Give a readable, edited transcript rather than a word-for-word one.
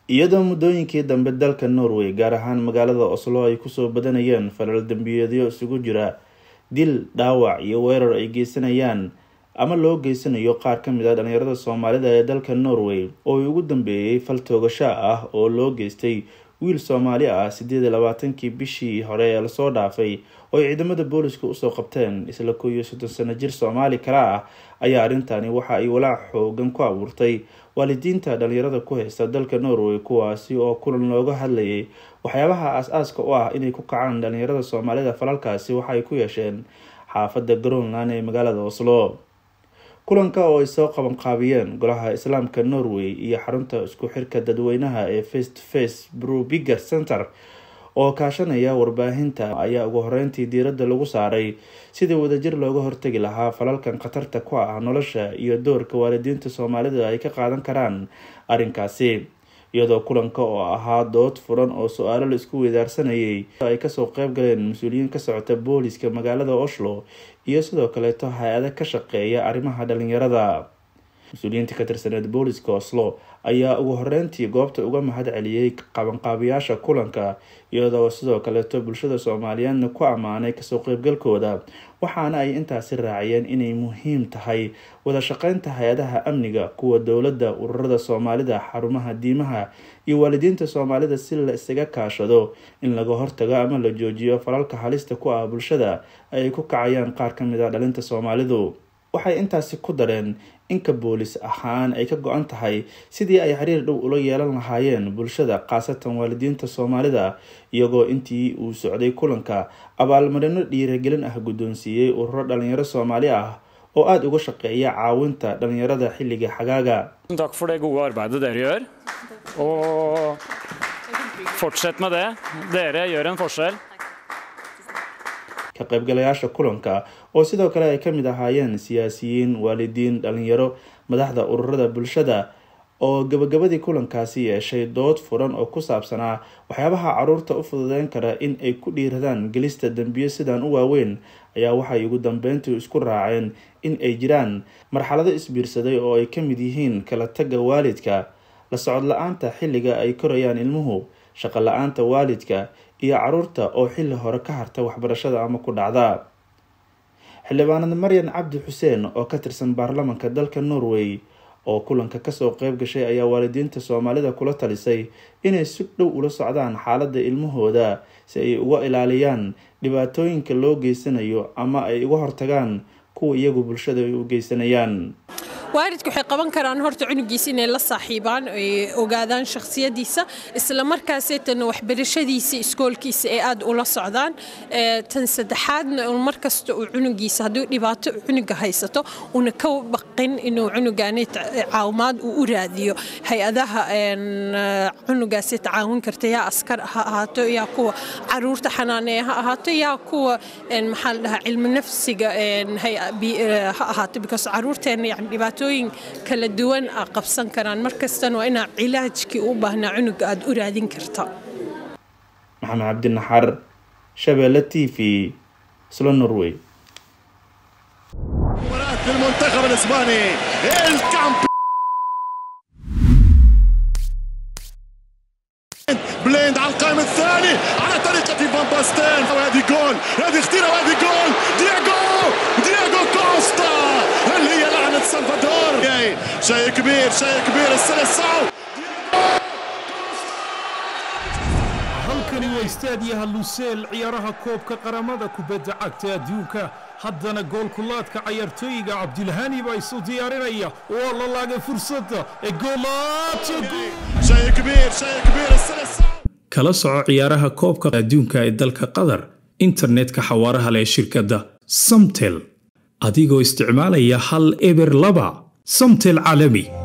iyadoo muddooyinkii dambe dalka Norway gaar ahaan magaalada Oslo ay kusoo badanayeen falal dambiyeedyo isugu jira dil, dhaawac iyo weerar ay geysanayaan ama loo geysanayo qaar ka mid ah dhalinyarada Soomaalida ee dalka Norway oo ugu dambeeyay fal toogasho ah oo loo geystay wiil Soomaali ah 28kii bishii hore ee la soo dhaafay oo ciidamada booliska u soo qabteen isla 30 sano jir Soomaali kala ah ayaa arintani waxa ay walaac xoogan ku abuurtay waalidiinta dhalinyarada ku haysta dalka Norway kuwaasi oo kulan looga hadlayay waxyaabaha aas-aaska u ah inay ku kacaan dhalinyarada Soomaalida falalkaasi waxa ay ku yeesheen xaafadda Grönland ee magaalada Oslo. kulanka oo ay soo qaban qaabiyeen golaha Islaamka Norway iyo xarunta isku xirka dadweynaha ee Face to Face Brobygger Center oo kaashanaya warbaahinta ayaa ugu horeyntii diiradda lagu saaray sidii wadajir looga hortagi lahaa falalkan khatarta ku ah nolosha iyo doorka waalidiinta Soomaalida ay ka qaadan karaan arrinkaasi. iyadoo kulanka oo ahaa dood furan oo su'aalo la isku weydaarsanayay ay ka soo qayb galeen mas'uuliyiin ka socota booliska magaalada Oslo iyo sidoo kale hay'ado ka shaqeeya arrimaha dhalinyarada. mas'uuliyiinta ka tirsaneed booliska Oslo ayaa ugu horeyntii goobta uga mahad celiyay qabanqaabiyaasha kulanka iyadoo sidoo kale bulshada Soomaaliyeedna ku amaanay ka soo qaybgalkooda waxaana ay intaasi raaciyeen inay muhiim tahay wada shaqeynta hay'adaha amniga, kuwa dawladda, ururada Soomaalida, xarumaha diimaha iyo waalidiinta Soomaalida si la isaga kaashado in laga hortago ama la joojiyo falalka halista ku ah bulshada ay ku kacayaan qaar ka mid ah dhalinta Soomaalidu. waxay intaasi ku dareen in ka boolis ahaan ay ka go'an tahay sidii ay xiriir dhow ula yeelan lahaayeen bulshada qaasatan waalidiinta Soomaalida iyagoo intii uu socday kulanka abaalmarino dhiirigelin ah guddoonsiiyay ururo dhalinyaro Soomaali ah oo aad uga shaqeeya caawinta dhalinyarada xilliga xagaaga. Takk for det gode arbeidet dere gjør og fortsett med det. Dere gjør en forskjell. ka qaybgalayaasha kulanka oo sidoo kale ay kamid ahaayeen siyaasiyiin, waalidiin, dhalinyaro, madaxda ururada bulshada oo gabagabadii kulankaasi yeeshay dood furan oo ku saabsanaa waxyaabaha caruurta u fududeyn kara in ay ku dhiiradaan gelista dambiyo sidan u waaweyn ayaa waxay ugu dambeyntii isku raaceen in ay jiraan marxalado isbiirsaday oo ay kamid yihiin kala tagga waalidka, la socod la'aanta xilliga ay korayaan ilmuhu, shaqo la'aanta waalidka iyo caruurta oo xilli hore ka harta waxbarashada ama ku dhacda. xildhibaanad Maryan Cabdi Xuseen oo ka tirsan baarlamaanka dalka Norway oo kulanka ka soo qayb gashay ayaa waalidiinta Soomaalida kula talisay inay si dhow ula socdaan xaaladda ilmahooda si ay uga ilaaliyaan dhibaatooyinka loo geysanayo ama ay uga hortagaan kuwa iyagu bulshada ay u geysanayaan. waalidku waxay qaban karaan horta cunugiisa inay la saaxiibaan ay ogaadaan shakhsiyadiisa isla markaasaytana waxbarashadiisa iskoolkiisa ay aad ula socdaan tan saddexaadna markasta uu cunugiisa haddii dhibaato cunuga haysato una ka baqin inuu cunugaani caawimaad u raadiyo hay'adaha cunugaasi tacaawin karta yaa askar ha ahaato yaa kuwa caruurta xanaaneeya ha ahaato yaa kuwa maxaa la dhahaa cilmi nafsiga ha ahaato because caruurteena yani dhibaato kala duwan qabsan karaan markastana waa inaa cilaajkii u baahnaa cunuga aad u raadin karta. Maxamed Cabdi Naxar, Shabeelle TV, Oslo, Norway. المنتخب الإسباني بليند على القائم الثاني على طريقة فان باستين وهذه جول، هذه اختيرة وهذه جول. دياغو كوستا، هل هي لعنة سلفادور؟ شيء كبير السلسعو. halkani waa istaadiyaha Lusail ciyaaraha koobka qaramada kubadda cagta adduunka haddana goolkulaadka ciyaartooyga Cabdilhani baa isu diyaarinaya oo la laagay fursadda ee goolaadka شيء كبير السلسعو. kala soco ciyaaraha koobka adduunka ee dalka Qatar internetka xawaaraha leh shirkadda Samtel adigoo isticmaalaya hal eber 2 Samtel caalami.